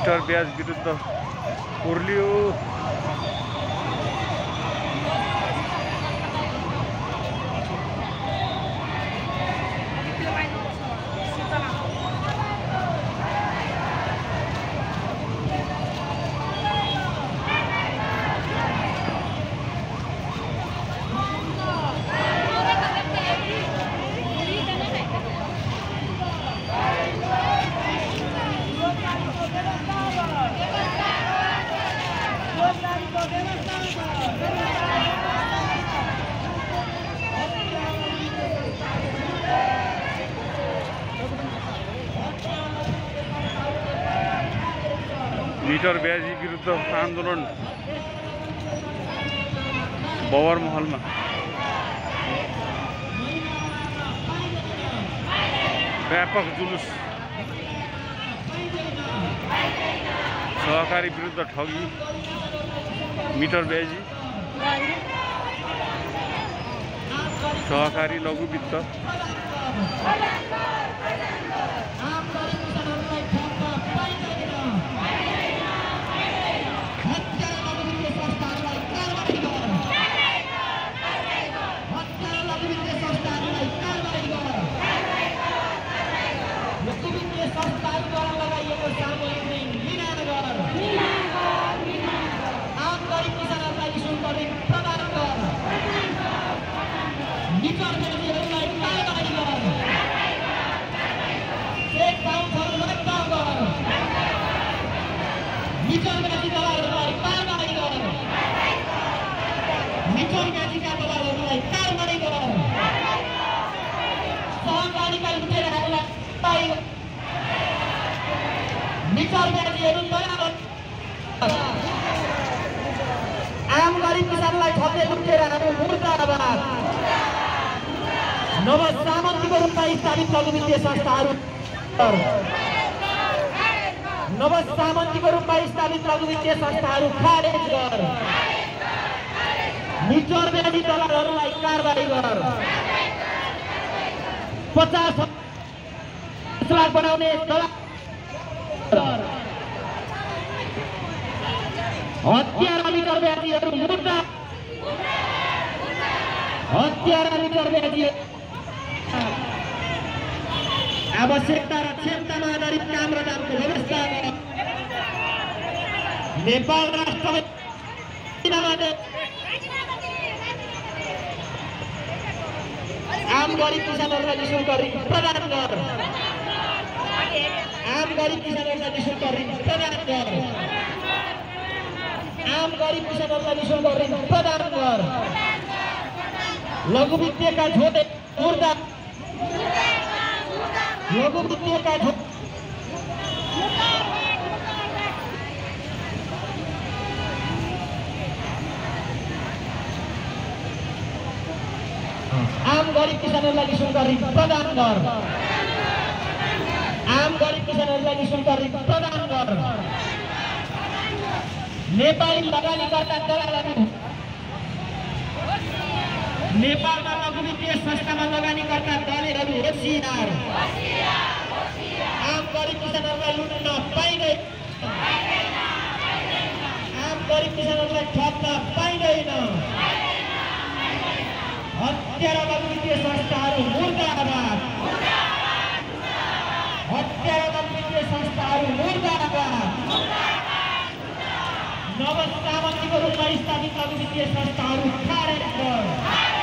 Metre ब्याज विरुद्ध उर्लियो। Metre ब्याजी विरुद्ध आन्दोलन बवर महलमा। व्यापक जुलुस। सहकारी विरुद्ध ठगी, मिटर ब्याजी, सहकारी लघु वित्त। आम गरिब किसानलाई ठग्दै लुटेर हामी मुर्दाबाद। नव सामन्तीको रूपमा स्थापित लघु वित्तीय संस्थाहरू खारेज गर। मिटर ब्याजी दलालहरूलाई कारबाही गर। 50 लाख बनाउने दलाल हत्यारा मिटर ब्याजीहरू मुर्दा। हत्यारा मिटर ब्याजी आवश्यकता र क्षमतामा आधारित काम र दामको व्यवस्था गर। नेपाल राष्ट्रले आम गरिब किसानहरूलाई निःशुल्क ऋण प्रदान गर। आम गरिब किसानहरूलाई निःशुल्क ऋण प्रदान गर। आम गरिब किसानहरूलाई निःशुल्क ऋण प्रदान गर। लघु वित्तीयका झोटे मुर्दा। लघु वित्तीयका झोटे आम गरिब किसानहरूलाई निःशुल्क ऋण प्रदान गर। आम गरिब किसानहरूलाई निःशुल्क ऋण प्रदान गर। नेपाली लगानीकर्ता दलालहरू नेपालमा लघु वित्तीय संस्थामा लगानीकर्ता दलालहरू होसियार। आम गरिब किसानहरूलाई लुट्न पाइँदैन। आम गरिब किसानहरूलाई ठग्न पाइँदैन। हत्यारा लघु वित्तीय संस्थाहरू मुर्दाबाद। हत्यारा लघु वित्तीय संस्थाहरू मुर्दाबाद। नव सामन्तीको रूपमा स्थापित लघु वित्तीय संस्थाहरू खारेज गर।